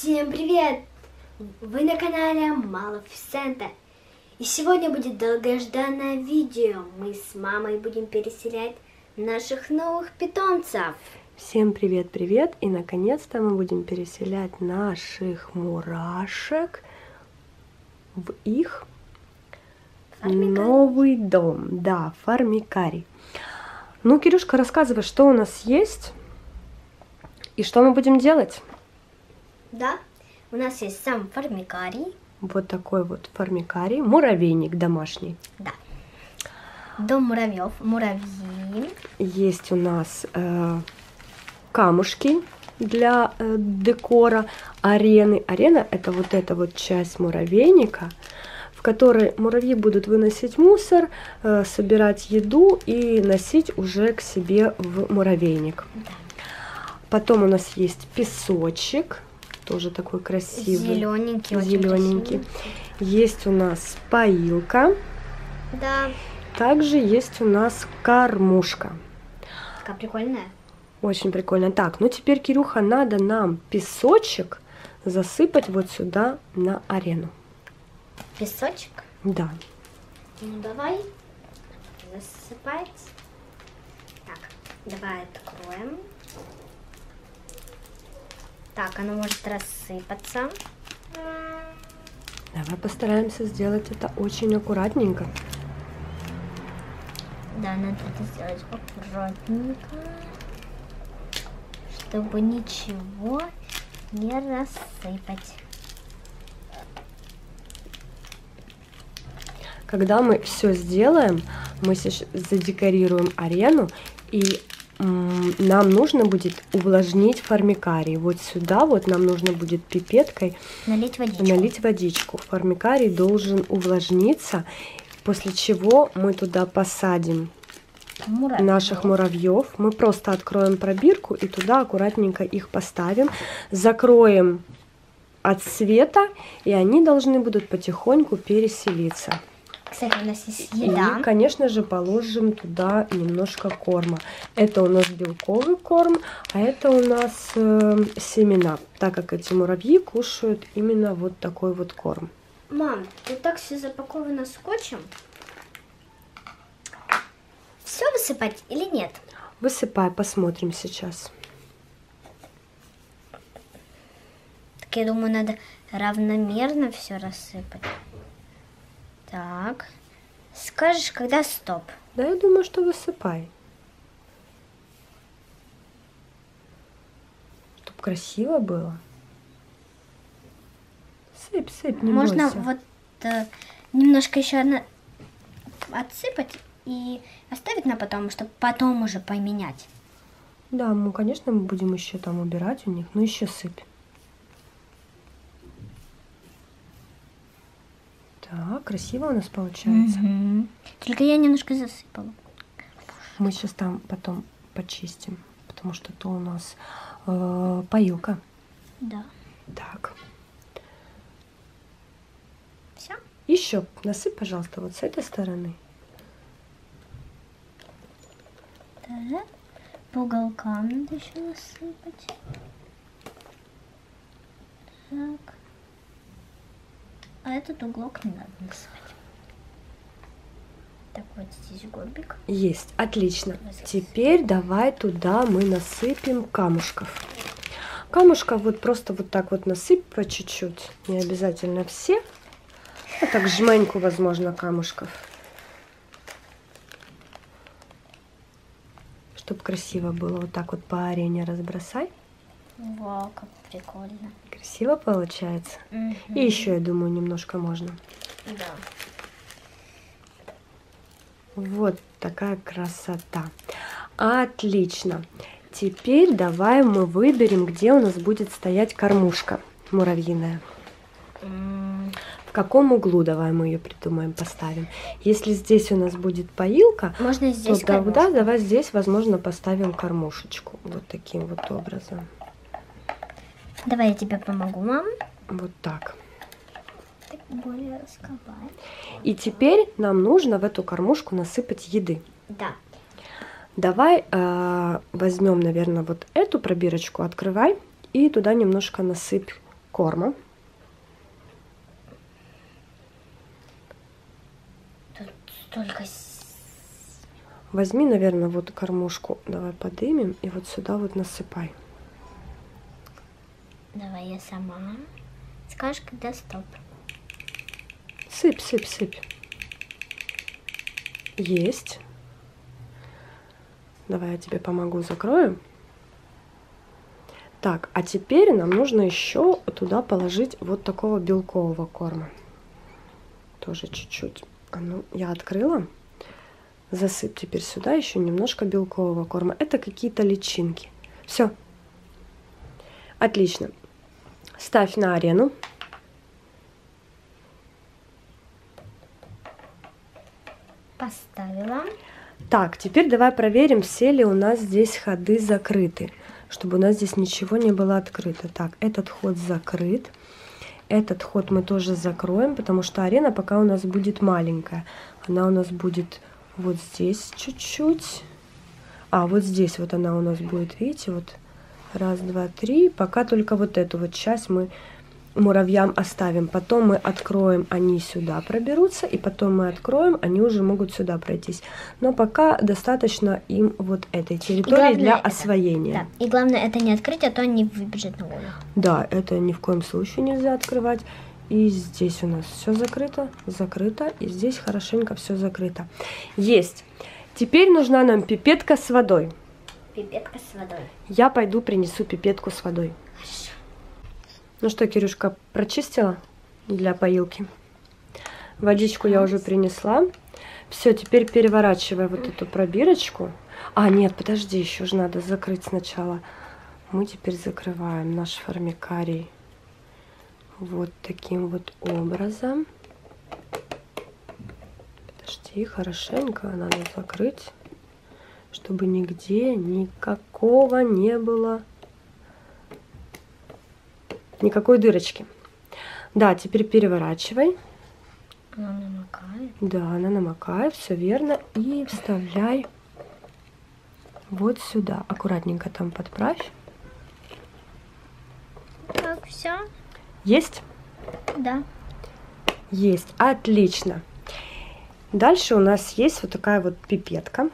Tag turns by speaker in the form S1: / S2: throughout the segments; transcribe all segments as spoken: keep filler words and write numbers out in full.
S1: Всем привет! Вы на канале Малефисента. И сегодня будет долгожданное видео. Мы с мамой будем переселять наших новых питомцев.
S2: Всем привет-привет! И наконец-то мы будем переселять наших мурашек в их
S1: Формикарий.
S2: новый дом. Да, формикарий. Ну, Кирюшка, рассказывай, что у нас есть и что мы будем делать.
S1: Да, у нас есть сам формикарий.
S2: Вот такой вот формикарий, муравейник домашний.
S1: Да. Дом муравьев, муравьи.
S2: Есть у нас э, камушки для э, декора, арены. Арена — это вот эта вот часть муравейника, в которой муравьи будут выносить мусор, э, собирать еду и носить уже к себе в муравейник.
S1: Да.
S2: Потом у нас есть песочек, тоже такой красивый,
S1: Зелененький, очень
S2: зелененький.
S1: красивый.
S2: Есть у нас поилка.
S1: Да.
S2: Также есть у нас кормушка.
S1: Такая прикольная.
S2: Очень прикольно. Так, ну теперь, Кирюха, надо нам песочек засыпать вот сюда на арену.
S1: Песочек.
S2: Да.
S1: Ну давай засыпать. Так, давай откроем. Так, оно может рассыпаться.
S2: Давай постараемся сделать это очень аккуратненько.
S1: Да, надо это сделать аккуратненько, чтобы ничего не рассыпать.
S2: Когда мы все сделаем, мы сейчас задекорируем арену, и м, нам нужно будет увлажнить формикарий. Вот сюда вот нам нужно будет пипеткой
S1: Налить водичку.
S2: налить водичку. Формикарий должен увлажниться, после чего мы туда посадим
S1: Муравьев.
S2: наших муравьев. Мы просто откроем пробирку и туда аккуратненько их поставим, закроем от света, и они должны будут потихоньку переселиться.
S1: Кстати, у нас есть еда.
S2: И, конечно же, положим туда немножко корма. Это у нас белковый корм, а это у нас э, семена, так как эти муравьи кушают именно вот такой вот корм.
S1: Мам, тут так все запаковано скотчем. Все высыпать или нет?
S2: Высыпай, посмотрим сейчас.
S1: Так, я думаю, надо равномерно все рассыпать. Так. Скажешь, когда стоп?
S2: Да, я думаю, что высыпай. Чтоб красиво было. Сыпь, сыпь, не
S1: Можно
S2: бойся.
S1: вот э, немножко еще на... отсыпать и оставить на потом, чтобы потом уже поменять.
S2: Да, ну, конечно, мы будем еще там убирать у них, но еще сыпь. Так, красиво у нас получается.
S1: Угу. Только я немножко засыпала.
S2: Мы сейчас там потом почистим, потому что то у нас э, поилка.
S1: Да.
S2: Так.
S1: Все?
S2: Еще насыпь, пожалуйста, вот с этой стороны.
S1: Так. По уголкам надо еще насыпать. Так. А этот уголок не надо насыпать. Так, вот здесь горбик.
S2: Есть, отлично. Теперь давай туда мы насыпем камушков. Камушков вот просто вот так вот насыпь по чуть-чуть. Не обязательно все. А так жменьку, возможно, камушков. Чтобы красиво было. Вот так вот по арене разбросай.
S1: Вау, как прикольно.
S2: Красиво получается.
S1: Угу.
S2: И еще, я думаю, немножко можно.
S1: Да.
S2: Вот такая красота. Отлично. Теперь давай мы выберем, где у нас будет стоять кормушка муравьиная.
S1: М,
S2: В каком углу давай мы ее придумаем, поставим. Если здесь у нас будет поилка,
S1: Можно здесь
S2: то тогда
S1: кормушку.
S2: давай здесь, возможно, поставим кормушечку. Вот таким вот образом.
S1: Давай я тебе помогу, мам.
S2: Вот так.
S1: Так, более раскопать.
S2: И теперь нам нужно в эту кормушку насыпать еды.
S1: Да.
S2: Давай э, возьмем, наверное, вот эту пробирочку, открывай и туда немножко насыпь корма.
S1: Тут столько...
S2: Возьми, наверное, вот кормушку, давай подымем и вот сюда вот насыпай.
S1: Давай я сама. Скажешь, когда стоп.
S2: Сыпь, сыпь, сыпь. Есть. Давай я тебе помогу, закрою. Так, а теперь нам нужно еще туда положить вот такого белкового корма. Тоже чуть-чуть. А ну, я открыла. Засыпь теперь сюда еще немножко белкового корма. Это какие-то личинки. Все. Отлично. Ставь на арену.
S1: Поставила.
S2: Так, теперь давай проверим, все ли у нас здесь ходы закрыты, чтобы у нас здесь ничего не было открыто. Так, этот ход закрыт. Этот ход мы тоже закроем, потому что арена пока у нас будет маленькая. Она у нас будет вот здесь чуть-чуть. А, вот здесь вот она у нас будет, видите, вот раз, два, три. Пока только вот эту вот часть мы муравьям оставим. Потом мы откроем, они сюда проберутся, и потом мы откроем, они уже могут сюда пройтись. Но пока достаточно им вот этой территории главное, для
S1: это,
S2: освоения.
S1: Да. И главное это не открыть, а то они выбежат на волю.
S2: Да, это ни в коем случае нельзя открывать. И здесь у нас все закрыто, закрыто, и здесь хорошенько все закрыто. Есть. Теперь нужна нам пипетка с водой.
S1: Пипетка с водой.
S2: Я пойду принесу пипетку с водой.
S1: Хорошо. Ну
S2: что, Кирюшка, прочистила для поилки? Водичку я уже принесла. Все, теперь переворачивай вот эту пробирочку. А, нет, подожди, еще же надо закрыть сначала. Мы теперь закрываем наш формикарий вот таким вот образом. Подожди, хорошенько надо закрыть, чтобы нигде никакого не было, никакой дырочки. Да, теперь переворачивай.
S1: Она намокает.
S2: Да, она намокает, все верно. И вставляй вот сюда. Аккуратненько там подправь.
S1: Так, все.
S2: Есть?
S1: Да.
S2: Есть. Отлично. Дальше у нас есть вот такая вот пипетка.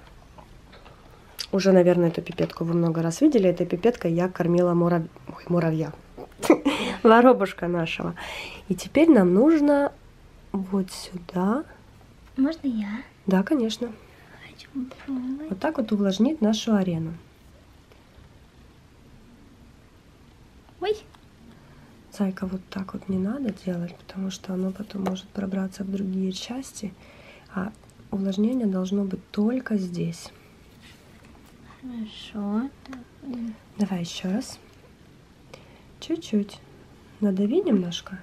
S2: Уже, наверное, эту пипетку вы много раз видели. Этой пипеткой я кормила мурав... Ой, муравья. Воробушка нашего. И теперь нам нужно вот сюда.
S1: Можно я?
S2: Да, конечно.
S1: Хочу попробовать.
S2: Вот так вот увлажнить нашу арену.
S1: Ой.
S2: Зайка, вот так вот не надо делать, потому что оно потом может пробраться в другие части. А увлажнение должно быть только здесь.
S1: Хорошо.
S2: Давай еще раз. Чуть-чуть. Надави немножко.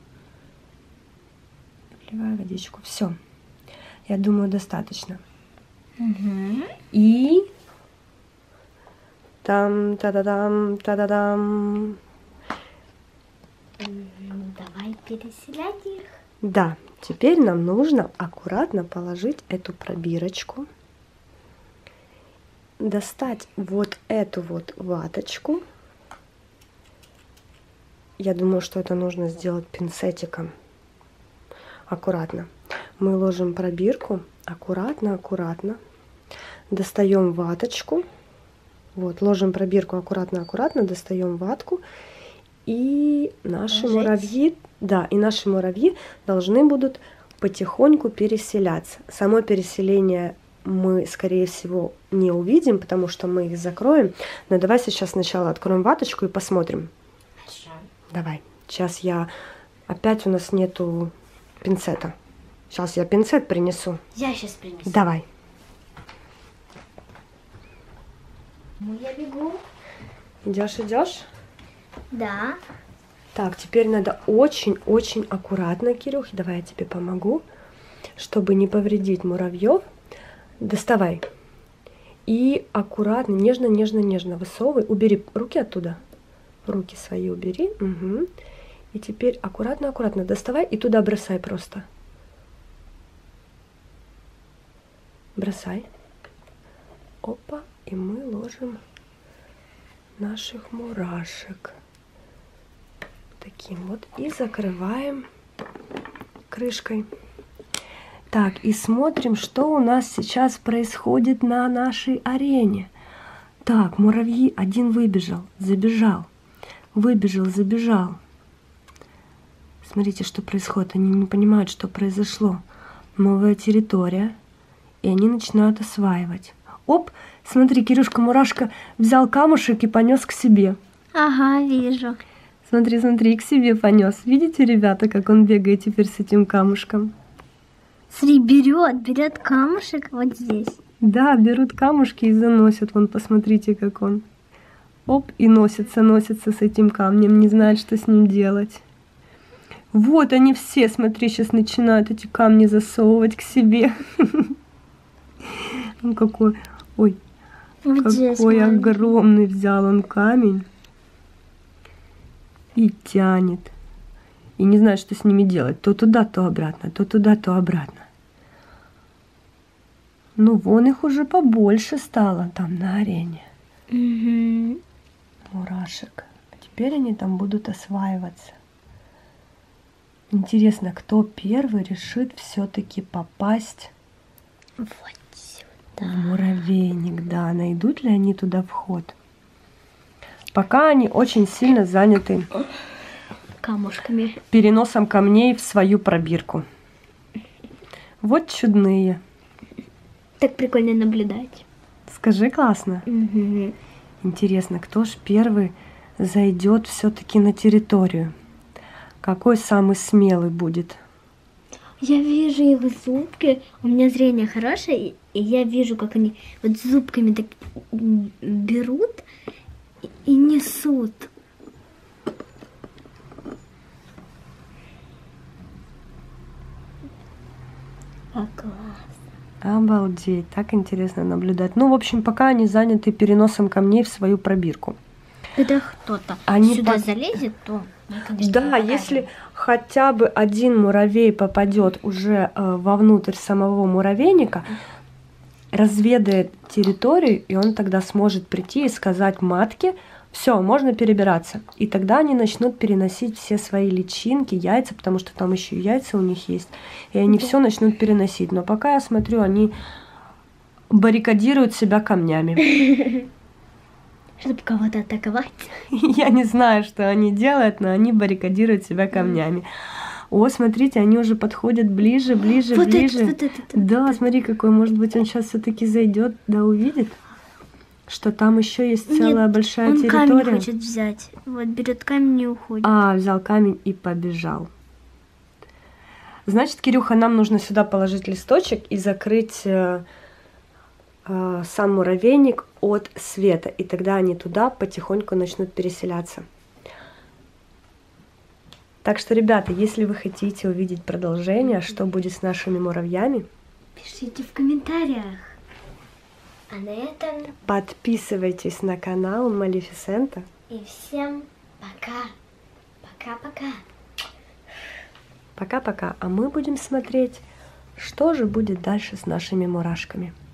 S2: Вливай водичку. Все. Я думаю, достаточно.
S1: Угу.
S2: И там, та-да-дам, та-да-дам.
S1: Давай переселять их.
S2: Да, теперь нам нужно аккуратно положить эту пробирочку, достать вот эту вот ваточку. Я думаю, что это нужно сделать пинцетиком. Аккуратно. Мы ложим пробирку, аккуратно, аккуратно. Достаем ваточку. Вот, ложим пробирку аккуратно, аккуратно, достаем ватку. И наши
S1: Ложить.
S2: муравьи, да, и наши муравьи должны будут потихоньку переселяться. Само переселение мы, скорее всего, не увидим, потому что мы их закроем. Но давай сейчас сначала откроем ваточку и посмотрим.
S1: Хорошо.
S2: Давай. Сейчас я... Опять у нас нету пинцета. Сейчас я пинцет принесу.
S1: Я сейчас принесу.
S2: Давай.
S1: Ну, я бегу.
S2: Идешь, идешь?
S1: Да.
S2: Так, теперь надо очень-очень аккуратно, Кирюх, давай я тебе помогу, чтобы не повредить муравьев. Доставай. И аккуратно, нежно, нежно, нежно высовывай. Убери руки оттуда. Руки свои убери. Угу. И теперь аккуратно, аккуратно доставай и туда бросай просто. Бросай. Опа. И мы ложим наших мурашек. Вот таким вот. И закрываем крышкой. Так, и смотрим, что у нас сейчас происходит на нашей арене. Так, муравьи, один выбежал, забежал, выбежал, забежал. Смотрите, что происходит. Они не понимают, что произошло. Новая территория, и они начинают осваивать. Оп, смотри, Кирюшка Мурашка взял камушек и понес к себе.
S1: Ага, вижу.
S2: Смотри, смотри, к себе понес. Видите, ребята, как он бегает теперь с этим камушком?
S1: Смотри, берет, берет камушек вот здесь.
S2: Да, берут камушки и заносят. Вон, посмотрите, как он. Оп, и носится, носится с этим камнем, не знает, что с ним делать. Вот они все, смотри, сейчас начинают эти камни засовывать к себе. Он какой, ой, какой огромный взял он камень. И тянет. И не знает, что с ними делать. То туда, то обратно, то туда, то обратно. Ну, вон их уже побольше стало там на арене.
S1: Угу.
S2: Мурашек. А теперь они там будут осваиваться. Интересно, кто первый решит все-таки попасть
S1: вот сюда.
S2: в муравейник? Да, найдут ли они туда вход? Пока они очень сильно заняты
S1: Камушками.
S2: переносом камней в свою пробирку. Вот чудные.
S1: Так прикольно наблюдать.
S2: Скажи, классно.
S1: Угу.
S2: Интересно, кто ж первый зайдет все-таки на территорию? Какой самый смелый будет?
S1: Я вижу их зубки. У меня зрение хорошее, и я вижу, как они вот зубками так берут и, и несут. А, классно.
S2: Обалдеть, так интересно наблюдать. Ну, в общем, пока они заняты переносом камней в свою пробирку.
S1: Когда кто-то
S2: Они
S1: сюда
S2: по...
S1: залезет, то мы, конечно,
S2: да,
S1: покажем.
S2: если хотя бы один муравей попадет уже э, вовнутрь самого муравейника, разведает территорию, и он тогда сможет прийти и сказать матке: все, можно перебираться. И тогда они начнут переносить все свои личинки, яйца, потому что там еще и яйца у них есть, и они все начнут переносить. Но пока я смотрю, они баррикадируют себя камнями.
S1: Чтобы кого-то атаковать.
S2: Я не знаю, что они делают, но они баррикадируют себя камнями. О, смотрите, они уже подходят ближе, ближе,
S1: вот
S2: ближе.
S1: Это, вот это,
S2: да,
S1: вот это.
S2: Смотри, какой, может быть, он сейчас все-таки зайдет, да увидит, что там еще есть целая
S1: Нет,
S2: большая
S1: он
S2: территория.
S1: камень хочет взять. Вот берет камень и уходит.
S2: А, взял камень и побежал. Значит, Кирюха, нам нужно сюда положить листочек и закрыть э, э, сам муравейник от света. И тогда они туда потихоньку начнут переселяться. Так что, ребята, если вы хотите увидеть продолжение, что будет с нашими муравьями,
S1: пишите в комментариях. А на этом
S2: подписывайтесь на канал Малефисента.
S1: и всем пока. Пока-пока.
S2: Пока-пока. А мы будем смотреть, что же будет дальше с нашими мурашками.